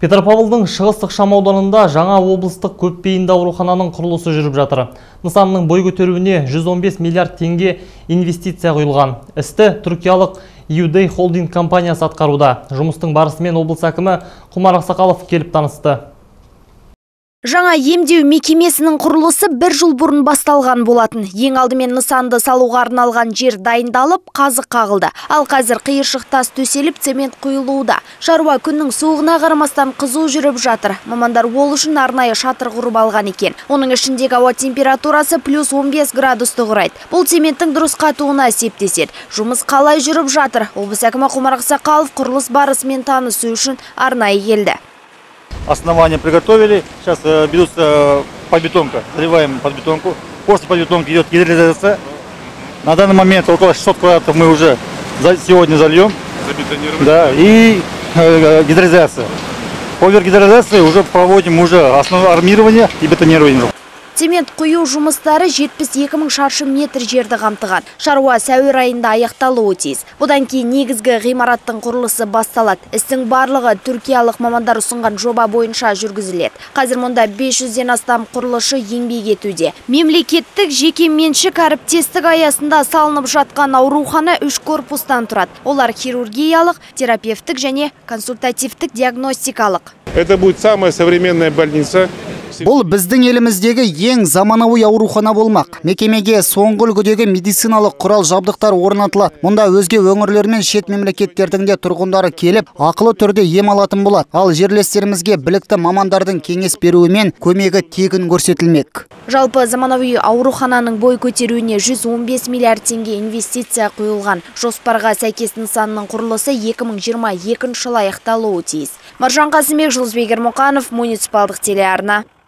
Петропавлдың шығыстық шамауданында жаңа облыстық көпбейінді аурухананың құрылысы жүріп жатыр. Нысанның бой көтеруіне 115 миллиард теңге инвестиция құйылған. Істі түркиялық Юдей холдинг компаниясы атқаруда. Жұмыстың барысымен облыс әкімі Құмар Ақсақалов келіп танысты. Жаңа емдеу мекемесінің құрылысы бір жыл бұрын басталған болатын. Ең алдымен нысанды салуға арналған жер дайындалып, қазық қағылды. Ал қазір қиыршық тас төселіп, цемент құйылуда. Шаруа күннің суығына қарамастан қызу жүріп жатыр. Мамандар ол үшін арнайы шатыр құрып алған екен. Оның ішіндегі ауа температурасы плюс 15 градусты құрайды. Бұл цементтің дұрыс қатуына септеседі. Жұмыс қалай жүріп жатыр? Облыс әкімі Құмар Ақсақалов құрылыс барысымен танысу үшін арнайы келді. Основания приготовили, сейчас ведутся подбетонка, заливаем подбетонку. После подбетонки идет гидролизация. На данный момент около 600 квадратов мы уже сегодня зальем. Да, и гидролизация. Поверх гидролизации уже проводим основное армирование и бетонирование. Цемент құю жұмыстары 72 мың шаршы метр жерді қамтыған. Шаруа сәуір айында аяқталуы тиіс. Бұдан кейін негізгі ғимараттың құрылысы басталады. Істің барлығы түркиялық мамандар ұсынған жоба бойынша жүргізіледі. Қазір мұнда 500-ден астам құрылысшы еңбек етуде. Мемлекеттік жеке меншік әріптестік аясында салынып жатқан аурухана 3 корпустан тұрады. Олар хирургиялық, терапевтік және консультативтік диагностикалық. Это будет самая современная больница. Бұл біздің еліміздегі ең заманауи аурухана болмақ. Мекемеге соңғы үлгідегі медициналық құрал жабдықтар орнатылады. Мұнда өзге өңірлер мен шет мемлекеттердің де тұрғындары келіп, ақылы түрде ем алатын болады. Ал жерлестерімізге білікті мамандардың кеңес беруімен көмегі тегін көрсетілмек. Жалпы заманауи аурухананың бой көтеруіне 115 миллиард теңге инвестиция құйылған. Жоспарға сәйкес нысанның құрылысы 2022 жылы аяқталуы тиіс. Маржан Қасымбек, Жұлдызбек Ермұқанов, муниципалдық телеарна.